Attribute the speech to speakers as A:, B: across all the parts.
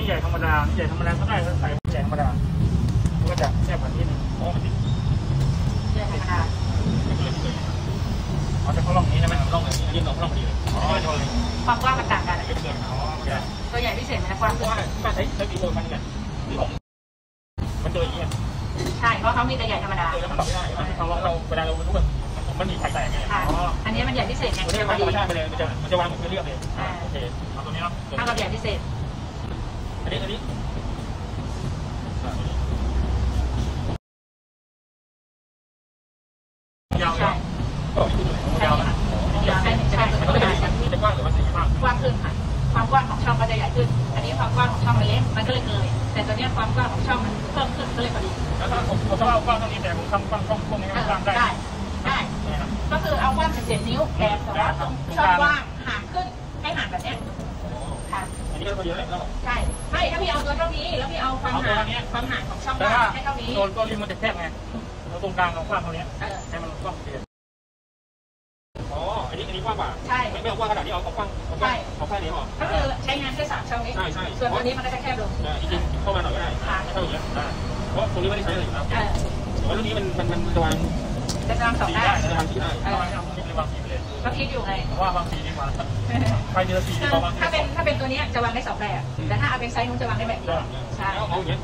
A: นี่ใหญ่ธรรมดานี่ใหญ่ธรรมดาก็ได้ใส่ใหญ่ธรรมดามันก็จะแค่แบบนี้นึงโอ้มัน
B: ใหญ่ธรรมดา
A: อ๋อจะเขาล่องนี้ใช่ไหมล่องแบบนี้ยื่นล่องพอดีเลยอ๋อ
B: ความกว้างมันต่างกันตัวใหญ่พิเศษมันกว้างขึ้น
A: ก็ใช้ปีโดมันเนี่ยมันเจออย่างนี้
B: ใช่เพราะเขามีแต่ใหญ่ธรรมดา
A: แล้วมันตอบไม่ได้เราเวลาเรารู้มันมีไข่แตกไง
B: อันนี้มันใหญ่พิเศษไง
A: มันจะวางธรรมชาติไปเลยมันจะวางเหมือนเรียบเลยโอเคเอาตัวนี้เนาะ
B: ถ้าเราใหญ่พิเศษ
A: อันนี้ยาว
B: ใช่มันก็
A: จะกว้างหรือว่าสีมาก
B: กว้างขึ้นค่ะความกว้างของช่องก็จะใหญ่ขึ้นอันนี้ความกว้างของช่องมันเล็กมันก็เลยเกยแต่ตัวนี้ความกว้างของช่องมันเพิ่มขึ้นก็เลยพอดี
A: แล้วถ้าผมถ้าเอากว้างเท่านี้แต่ผมทำกว้างช่องนี้กว้างได้
B: ก็คือเอากว้าง17 นิ้วแต่ว่าตรงช่องว่างห่างขึ้นให้ห่างแบบนี้ค่ะ
A: อันนี้ก็พอดีแล้ว
B: ใช่ไม่ถ้าพี่เอาตัวเท่านี้แล้วพี่เอาความห่างของช่องว่างให้เท่านี้
A: โดนก็ริมมันจะแคบไงเราตรงกลางเรากว้างเท่านี้ให้มันกว้างเปลี่ยนอ๋ออันนี้กว้างกว่า
B: ใช่
A: ไม่เอากว้างขนาดนี้เอากว้างเอาแค่นี้หรอ
B: ก็คือใช้งานแค่3ช่องนี้
A: ใช่
B: ส่วนตัวนี้มันก็จะแคบลง
A: จริงเข้ามาหน่อยก็ได้เท่านี้เพราะตรงนี้ไม่ได้ใช้เลยครับเพราะตรงนี้มันจะวาง
B: 2ได้
A: จะทำสีได้วางสีไปเลย
B: ก็คิดอยู่ไง
A: ว่าวางสีดีกว่าใครเจอสีดีกว่า
B: ถ้าเป็นตัวนี้จะวางได้2แบบแต่ถ้าเอาเป็นไซส์นู้นจะวางได้แบบเดียวใช่
A: เอาอย่างนี้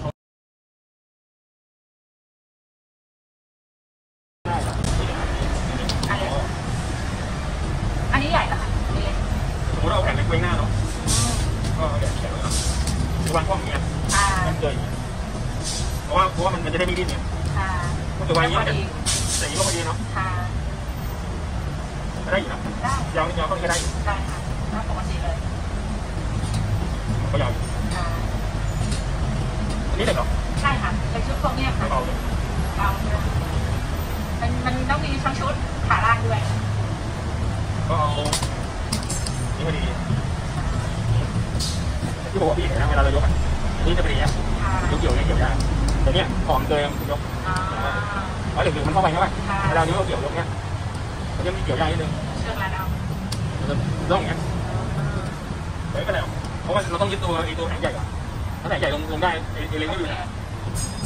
B: อันนี้ใหญ่เหรอคะ
A: สมมติเราแผ่นเป็นเวงหน้าเนาะก็แผ่นวางกล้องอย่างเงี้ยมันเกิดเพราะว่ามันจะได้ไม่ดิ้นเนี่ยมันจะวางอย่างนี้แต่ยิ่งก็พอดีเนาะได้อยู่นะยาวก็ได้อยู่
B: ได้ค่ะน่าปกติเลย
A: ก็ยาวอันนี้เด็กเหรอ
B: ใช่ค่ะเป็นชุดพวกนี้ค่ะ
A: เบาเลย
B: มันต้องมีทั้งชุดขาล่างด้วย
A: ก็เอานี่พอดีที่บอกว่าพี่เห็นนะเวลาเรายกอ่ะนี่จะเป็นอย่างเงี้ยยกเกี่ยวเนี่ยเกี่ยวยากแต่เนี้ยของเกยมันยกเพราะเด็กๆมันเข้าไปใช่ไหมเวลานี้ก็เกี่ยวยกเนี้ยมันจะมีเกี่ยวยากนิดนึง
B: เชือกรัดเอา
A: ต้องอย่างเงี้ยไม่เป็นไรเพราะว่าเราต้องยึดตัวแผงใหญ่ก่อนถ้าแผงใหญ่ลงได้เอเล็กไม่อยู่